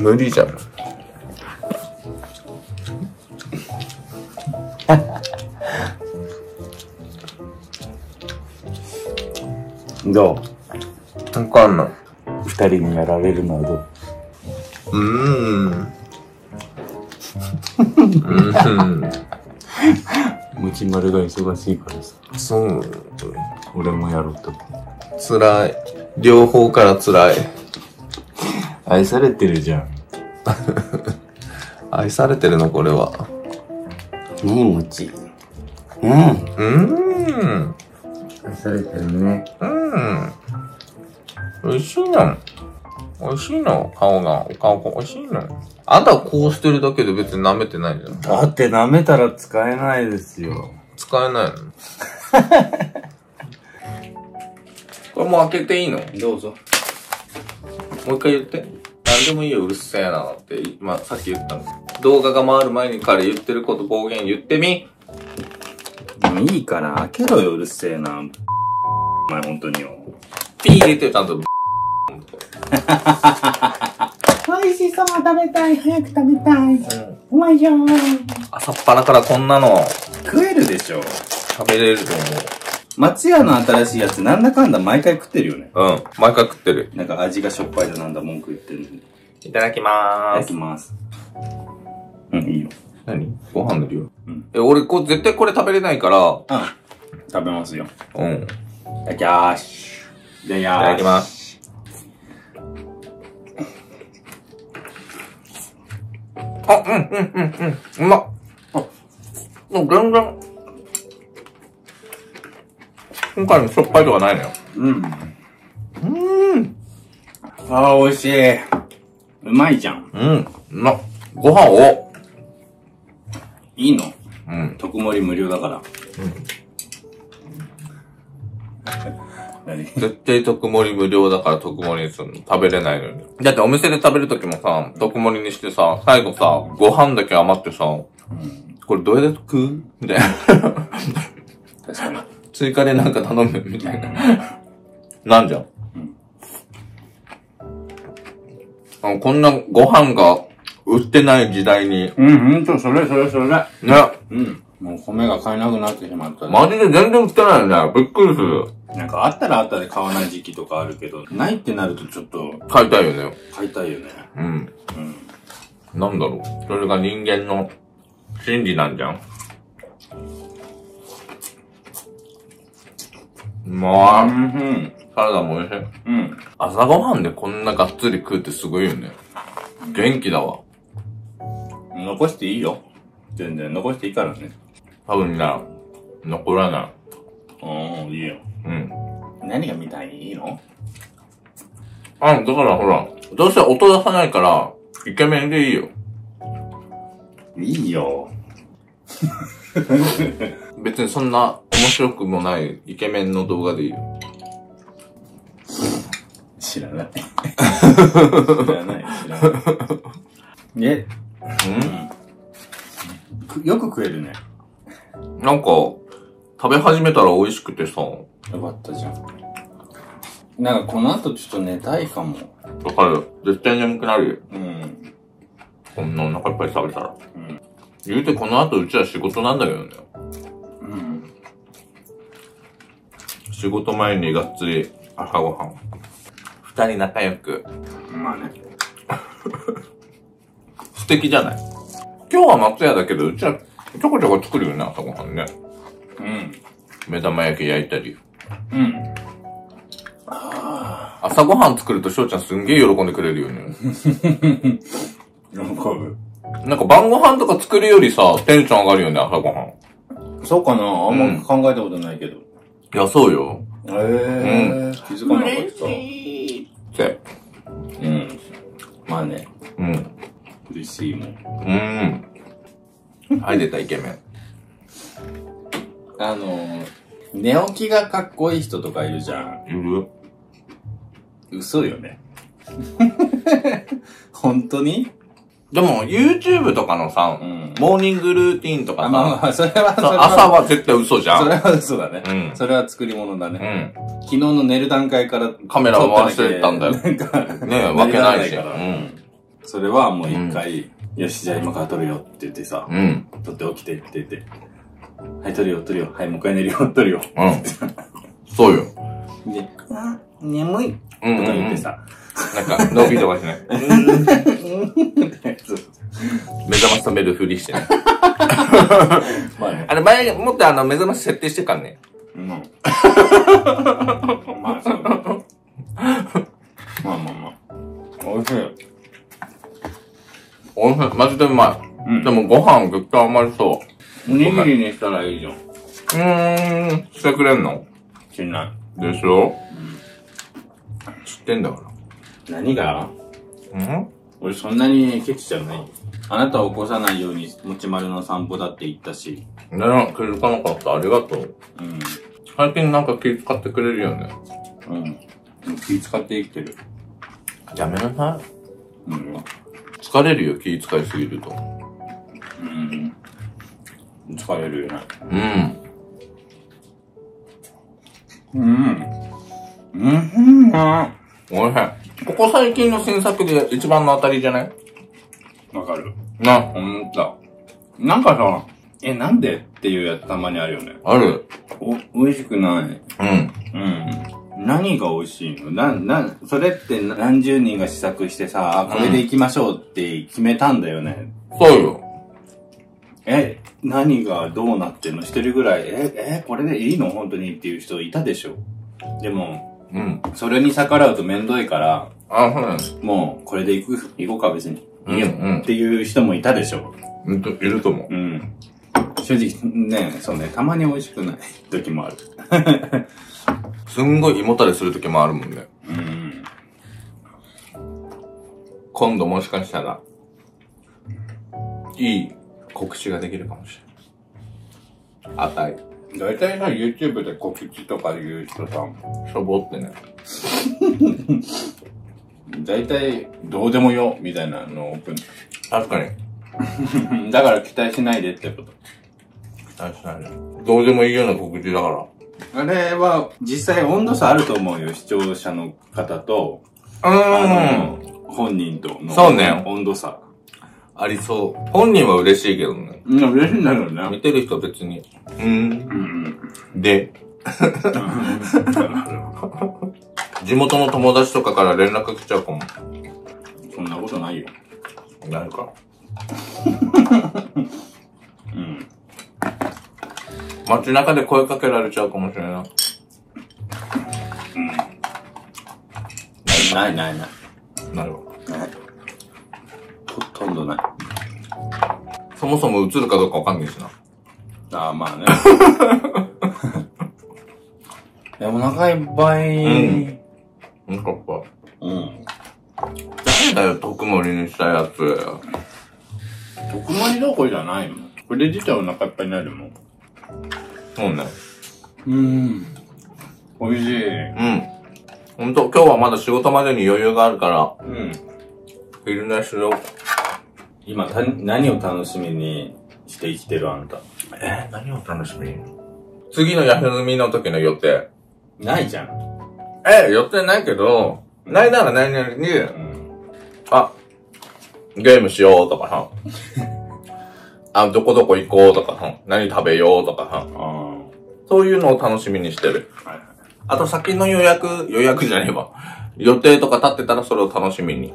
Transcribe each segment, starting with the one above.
無理じゃん。 どう？ わかんない。 二人にやられるのはどう？ムチマルが忙しいからさ。 そう。 俺もやろうと。 辛い。両方から辛い。 愛されてるじゃん。 愛されてるのこれは。 ねえ、ムチ。愛されてるね。 美味しいの。美味しいの。顔が美味しいの。あんたはこうしてるだけで別に舐めてないじゃん。 だって舐めたら使えないですよ。 使えないの。これもう開けていいの？ どうぞ。 もう一回言って。何でもいいよ、うるせえなって。今、さっき言ったの。動画が回る前に彼言ってること暴言言ってみ。 もういいから開けろよ、うるせえな。お前本当によ。 ピー入れてよ、ちゃんと。 美味しそう、食べたい、早く食べたい。うまいじゃん。 朝っぱらからこんなの食えるでしょ。 食べれると思松屋の新しいやつなんだかんだ毎回食ってるよね。 う。毎回食ってる。 なんか味がしょっぱいだなんだ文句言ってるのに。 いただきまーす。 いただきます。いいよ。 何？ご飯塗るよ。俺、絶対これ食べれないから。 食べますよ。 いただきまーす。いただきます。 うまっ。全然。今回のしょっぱいとかないのよ。 美味しい。うまいじゃん。 うまっ。ご飯を。 いいの？特盛り無料だから。 絶対特盛り無料だから特盛りにするの。食べれないのに。だってお店で食べるときもさ、特盛りにしてさ、最後さ、ご飯だけ余ってさ、これどうやって食うみたいな。 確かに。 追加でなんか頼むみたいな。なんじゃん。こんなご飯が売ってない時代に。 ほんと、それ。ね。もう米が買えなくなってしまった。 マジで全然売ってないよね。びっくりする。 なんかあったらあったで買わない時期とかあるけど、ないってなるとちょっと。 買いたいよね。 買いたいよね。 なんだろう。それが人間の心理なんじゃん。まあ、サラダも美味しい。朝ごはんでこんながっつり食うってすごいよね。元気だわ。 残していいよ。全然残していいからね。 多分な、残らない。 いいよ。何が見たいの？ だからほら、どうせ音出さないから、イケメンでいいよ。 いいよ。 別にそんな面白くもないイケメンの動画でいいよ。 知らない。よく食えるね。 なんか、食べ始めたら美味しくてさ。よかったじゃん。なんかこの後ちょっと寝たいかも。 わかる。絶対眠くなるよ。こんなお腹いっぱい食べたら。言うてこの後うちは仕事なんだけどね。仕事前にがっつり朝ごはん。二人仲良く。 まあね。 素敵じゃない？今日は松屋だけど、うちはちょこちょこ作るよね、朝ごはんね。目玉焼き焼いたり。朝ごはん作ると翔ちゃんすんげえ喜んでくれるよね。 喜ぶ。 なんか晩ご飯とか作るよりさ、テンション上がるよね、朝ごはん。 そうかな？あんま考えたことないけど。 いや、そうよ。 気づかなかった。 って。 まあね。嬉しいもん。 はい、出たイケメン。 寝起きがかっこいい人とかいるじゃん。 いる？ 嘘よね。本当に？ でも、YouTube とかのさ、モーニングルーティンとかさ、 それは朝は絶対嘘じゃん。 それは嘘だね。それは作り物だね。昨日の寝る段階からカメラを回してたんだよ。ねえ、わけないし。 それはもう一回、よし、じゃあ今から撮るよって言ってさ、撮って起きてって言って、はい、撮るよ、撮るよ、はい、もう一回寝るよ、撮るよ。 そうよ。 で、眠いとか言ってさ、 なんか、伸びとかしない。目覚まし止めるふりしてね。あれ前もって目覚まし設定してからね。 まあ、そう。まあ。美味しい。 おいしい。マジでうまい。でもご飯絶対余りそう。 おにぎりにしたらいいじゃん。 してくれんの？ しない。 でしょ？知ってんだから。 何が？俺そんなにケチじゃない。あなたを起こさないようにもちまるの散歩だって言ったし。 気づかなかった。ありがとう。最近なんか気使ってくれるよね。 気使って生きてる。 やめなさい。疲れるよ、気使いすぎると。 疲れるよね。 おいしい。ここ最近の新作で一番の当たりじゃない？ わかる。 な。 なんかさ、なんでっていうやつたまにあるよね。 ある。 美味しくない。何が美味しいの？それって何十人が試作してさ、これで行きましょうって決めたんだよね。 そうよ。 何がどうなってんの？してるぐらい、これでいいの？本当にっていう人いたでしょ。でも、それに逆らうとめんどいから、もうこれで行こうか別に。いいよっていう人もいたでしょ。 いると思う。 正直ね、そうね、たまに美味しくない時もある。 すんごい胃もたれする時もあるもんね。今度もしかしたら、いい告知ができるかもしれない。だいたいさ、YouTube で告知とか言う人さ、 しょぼってね。 だいたいどうでもよ、みたいなのをオープン。 確かに。 だから期待しないでってこと。 期待しないで。どうでもいいような告知だから。 あれは、実際温度差あると思うよ、視聴者の方と、本人との。 そうね。 温度差。 ありそう。本人は嬉しいけどね。 嬉しいんだけどね。 見てる人は別に。で。地元の友達とかから連絡来ちゃうかも。 そんなことないよ。 ないか。街中で声かけられちゃうかもしれない。 ない。 なるほど。 ほとんどない。 そもそも映るかどうかわかんないしな。 まあね。お腹いっぱい。 お腹いっぱい。誰だよ、特盛りにしたやつ。 特盛りどころじゃないもん。これ自体お腹いっぱいになるもん。 そうね。 美味しい。 ほんと、今日はまだ仕事までに余裕があるから。昼寝しよう。 今、何を楽しみにして生きてるあんた。 何を楽しみに？次の休みの時の予定。 ないじゃん。 予定ないけど、ないならないなりに、ゲームしようとかさ、どこどこ行こうとかさ、何食べようとかさ、そういうのを楽しみにしてる。あと先の予約じゃねえわ。予定とか立ってたらそれを楽しみに。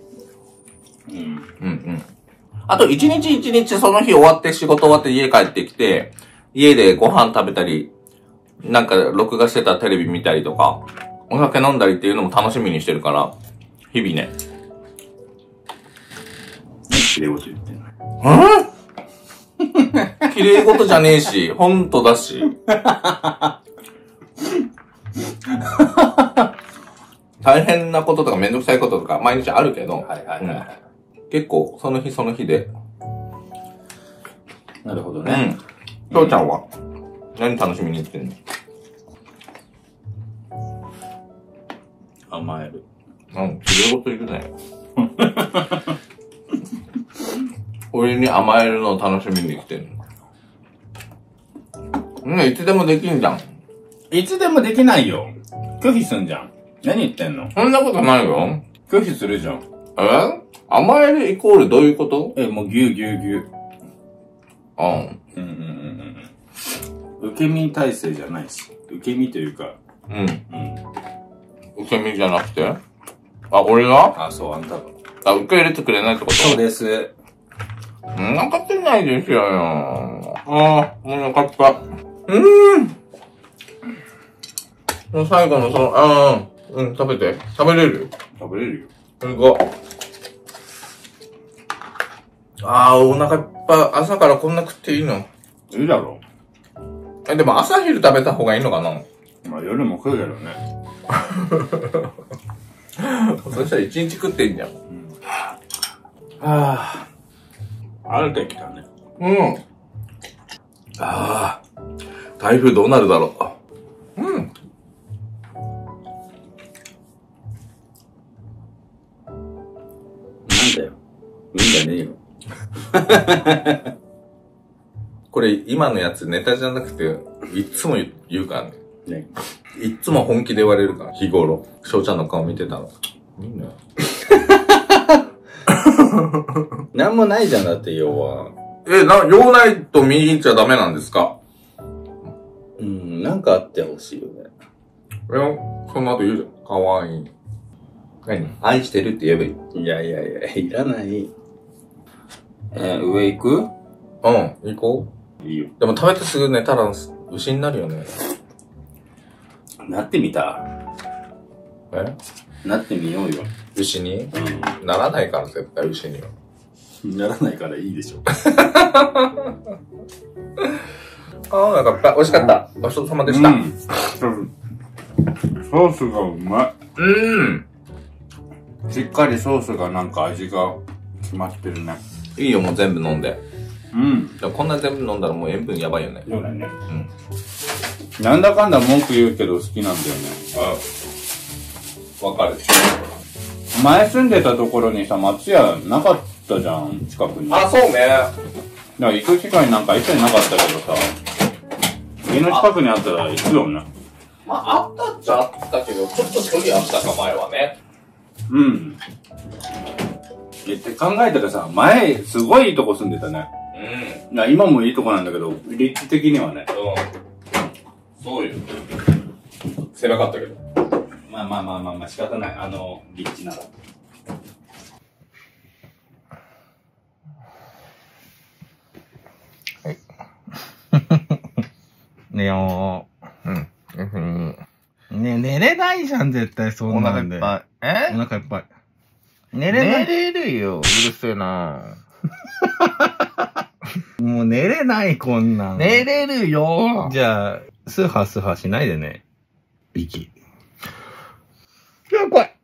あと一日一日その日終わって仕事終わって家帰ってきて、家でご飯食べたり、なんか録画してたテレビ見たりとか、お酒飲んだりっていうのも楽しみにしてるから、日々ね。 綺麗事言ってんの？ 綺麗事じゃねえし、ほんとだし。大変なこととかめんどくさいこととか毎日あるけど、結構その日その日で。 なるほどね。 父ちゃんは何楽しみに言ってんの？ 甘える。 綺麗事言うね。俺に甘えるのを楽しみに来てんの。いつでもできんじゃん。 いつでもできないよ。拒否すんじゃん。何言ってんの？ そんなことないよ。 拒否するじゃん。 甘えるイコールどういうこと？ もうぎゅうぎゅうぎゅう。受け身体制じゃないし。受け身というか。 受け身じゃなくて？俺が？ そう、あんたが。 受け入れてくれないってこと？ そうです。 なんかってないですよ。もうよかった。最後の食べて。食べれる？ 食べれるよ。 すごい。お腹いっぱい。朝からこんな食っていいの？ いいだろ。 でも朝昼食べた方がいいのかな？ 夜も食うけどね。 そしたら一日食っていいんじゃん。 ある時だね。 台風どうなるだろう。 なんだよ。いいんじゃねえよ。 これ今のやつネタじゃなくて、いつも言うからね。いつも本気で言われるから、日頃。翔ちゃんの顔見てたの。いいんだよ。 なんもないじゃん、だって、要は。 用ないと見ちゃダメなんですか？ なんかあってほしいよね。 その後言うじゃん。かわいい。何？愛してるって言えばいい？ いや、いらない。上行く？ 行こう。いいよ。 でも食べてすぐ寝たら牛になるよね。 なってみた？なってみようよ。 牛に？ならないから絶対牛には。 ならないからいいでしょ。 よかった。美味しかった。ごちそうさまでした。 ソースがうまい。しっかりソースがなんか味が決まってるね。 いいよ、もう全部飲んで。でもこんな全部飲んだらもう塩分やばいよね。 そうだね。なんだかんだ文句言うけど好きなんだよね。 わかる。 前住んでたところにさ、松屋なかったじゃん、近くに。 そうね。 だから行く機会なんか一切なかったけどさ、家の近くにあったら行くよね。 あったっちゃあったけど、ちょっと距離あったか、前はね。 って考えたらさ、前、すごいいいとこ住んでたね。今もいいとこなんだけど、立地的にはね。 そうよ。狭かったけど。 まあ、仕方ない。立地なら。 はい。寝よう。 ね、寝れないじゃん、絶対そんなんで。 お腹いっぱい。 お腹いっぱい。 寝れるよ。うるせえな。 もう寝れない、こんなん。 寝れるよ。 じゃあ、スーハーしないでね。息。怖い。